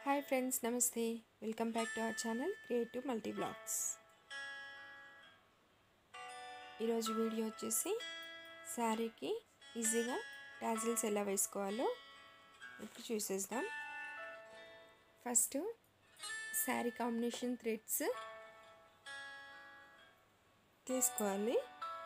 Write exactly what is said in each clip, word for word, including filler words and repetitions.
Hi friends, నమస్తే. Welcome back to our channel creative multi blogs. ఈరోజు video వచ్చేసి శారీకి ఈజీగా టాజిల్స్ ఎలా వేసుకోవాలో ఇప్పుడు చూసేద్దాం. ఫస్ట్ శారీ కాంబినేషన్ థ్రెడ్స్ తీసుకోవాలి.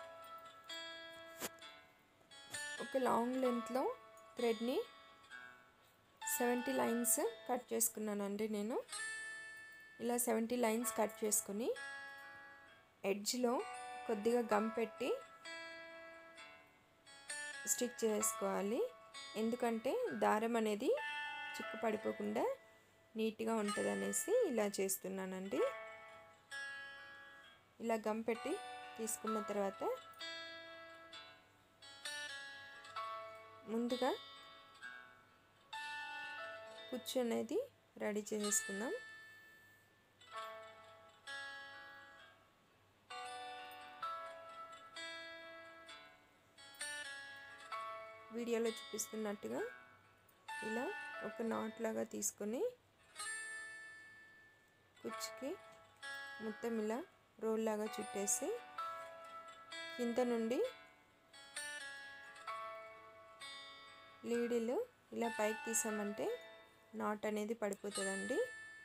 ఒక లాంగ్ లెంత్లో థ్రెడ్ని సెవెంటీ లైన్స్ కట్ చేసుకున్నానండి. నేను ఇలా సెవెంటీ లైన్స్ కట్ చేసుకుని ఎడ్జ్లో కొద్దిగా గమ్ పెట్టి స్టిక్ చేసుకోవాలి. ఎందుకంటే దారం అనేది చిక్కు పడిపోకుండా నీట్గా ఉంటుంది అనేసి ఇలా చేస్తున్నానండి. ఇలా గమ్ పెట్టి తీసుకున్న తర్వాత ముందుగా కుచ్చు అనేది రెడీ చేసుకుందాం. వీడియోలో చూపిస్తున్నట్టుగా ఇలా ఒక నాట్ లాగా తీసుకొని కుచ్చుకి మొత్తం ఇలా రోల్ లాగా చుట్టేసి కింద నుండి లీడిలు ఇలా పైకి తీసామంటే నాట్ అనేది పడిపోతుందండి.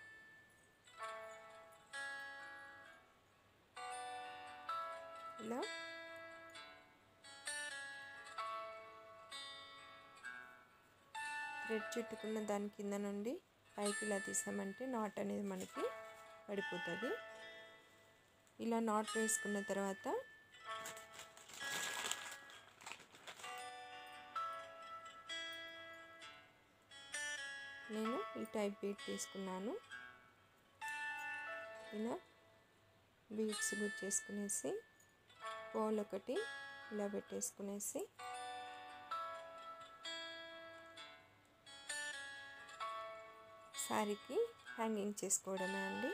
ఇలా థ్రెడ్ చుట్టుకున్న దాని కింద నుండి పైకి ఇలా తీసామంటే నాట్ అనేది మనకి పడిపోతుంది. ఇలా నాట్ వేసుకున్న తర్వాత నేను ఈ టైప్ బీట్ తీసుకున్నాను. ఇలా బీట్స్ గుచ్చేసుకునేసి పోల్ ఒకటి ఇలా పెట్టేసుకునేసి శారీకి హ్యాంగింగ్ చేసుకోవడమే అండి.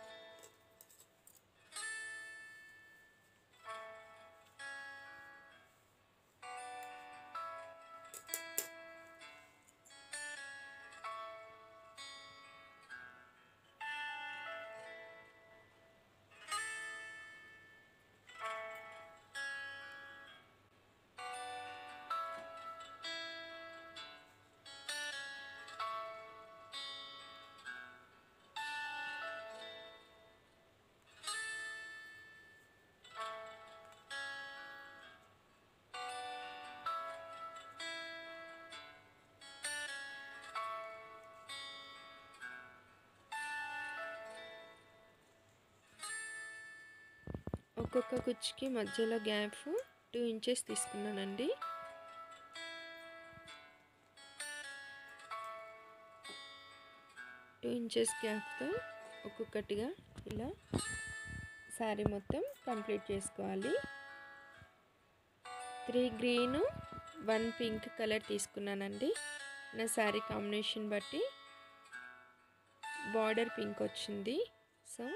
ఒక్కొక్క కుచ్చుకి మధ్యలో గ్యాప్ టూ ఇంచెస్ తీసుకున్నానండి. టూ ఇంచెస్ గ్యాప్తో ఒక్కొక్కటిగా ఇలా శారీ మొత్తం కంప్లీట్ చేసుకోవాలి. Three green one pink colour తీసుకున్నానండి. నా శారీ కాంబినేషన్ బట్టి బార్డర్ పింక్ వచ్చింది. సో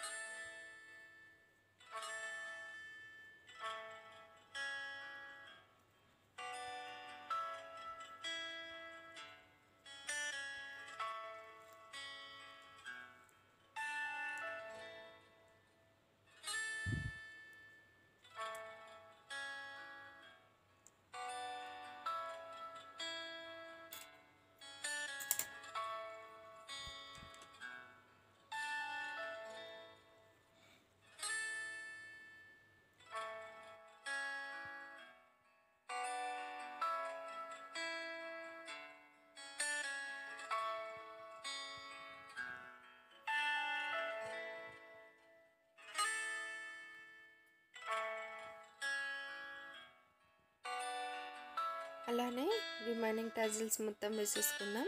అలానే రిమైనింగ్ టాజిల్స్ మొత్తం వేసేసుకుందాం.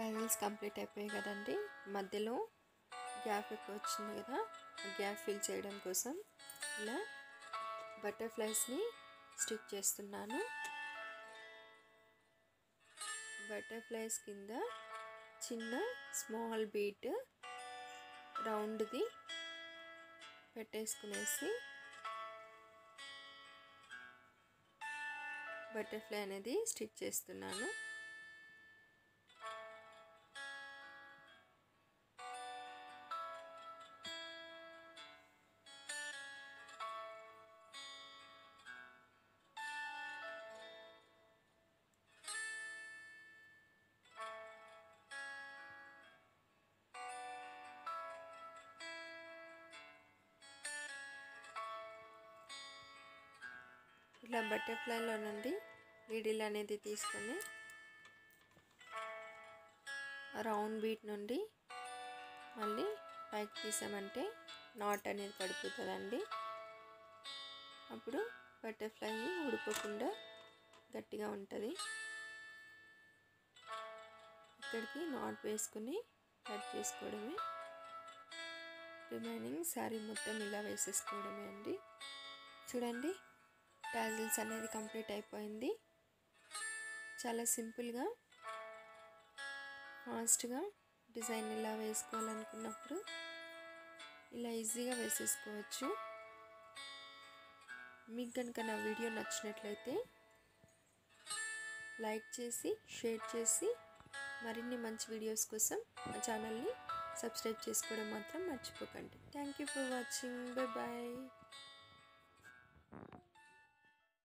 టాజిల్స్ కంప్లీట్ అయిపోయాయి కదండి. మధ్యలో గ్యాప్ ఎక్కువ వచ్చింది కదా, ఆ గ్యాప్ ఫిల్ చేయడం కోసం ఇలా బటర్ఫ్లైస్ని స్టిక్ చేస్తున్నాను. బటర్ఫ్లైస్ కింద చిన్న స్మాల్ బీట్ రౌండ్ది పెట్టేసుకునేసి బటర్ఫ్లై అనేది స్టిక్ చేస్తున్నాను. ఇలా బటర్ఫ్లైలో నుండి నీడిల్ అనేది తీసుకొని రౌండ్ బీట్ నుండి మళ్ళీ పైకి తీసామంటే నాట్ అనేది పడిపోతుందండి. అప్పుడు బటర్ఫ్లై ఊడిపోకుండా గట్టిగా ఉంటుంది. ఇక్కడికి నాట్ వేసుకుని కట్ చేసుకోవడమే. రిమైనింగ్ శారీ మొత్తం ఇలా వేసేసుకోవడమే అండి. చూడండి, టాజిల్స్ అనేది కంప్లీట్ అయిపోయింది. చాలా సింపుల్గా ఫాస్ట్గా డిజైన్ ఇలా వేసుకోవాలనుకున్నప్పుడు ఇలా ఈజీగా వేసేసుకోవచ్చు. మీకు కనుక నా వీడియో నచ్చినట్లయితే లైక్ చేసి షేర్ చేసి మరిన్ని మంచి వీడియోస్ కోసం మా ఛానల్ని సబ్స్క్రైబ్ చేసుకోవడం మాత్రం మర్చిపోకండి. Thank you for watching. Bye bye.